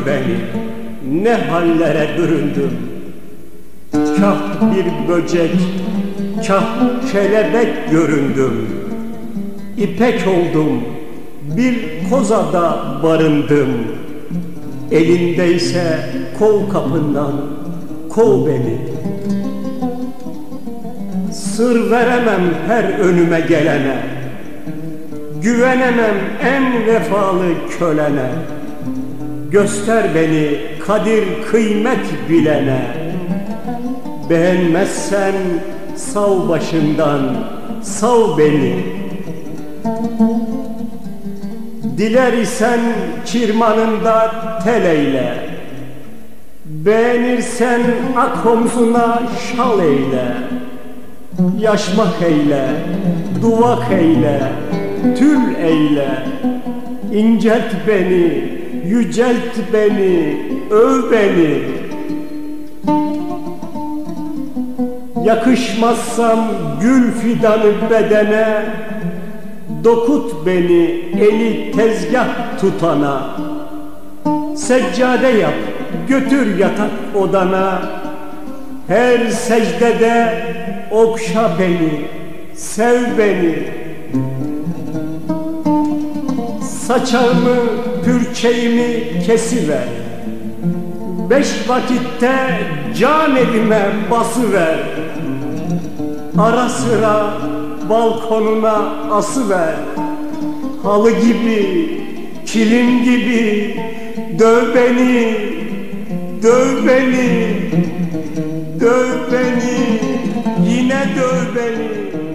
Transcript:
beni, ne hallere büründüm. Kah bir böcek, kah kelebek göründüm. İpek oldum, bir kozada barındım. Elindeyse kov kapından, kov beni. Sır veremem her önüme gelene, güvenemem en vefalı kölene. Göster beni kadir kıymet bilene. Beğenmezsen sav başından, sav beni. Diler isen kirmanında tel eyle. Beğenirsen ak omzuna şal eyle. Yaşmak eyle, duvak eyle, tül eyle. İncelt beni, yücelt beni, öv beni. Yakışmazsam gül fidanı bedene, dokut beni eli tezgah tutana. Seccade yap, götür yatak odana. Her secdede okşa beni, sev beni. Saçağımı, pürçeğimi kesiver. 5 vakitte can evime basıver. Ara sıra balkonuna asıver. Halı gibi, kilim gibi döv beni, döv beni, döv beni, yine döv beni.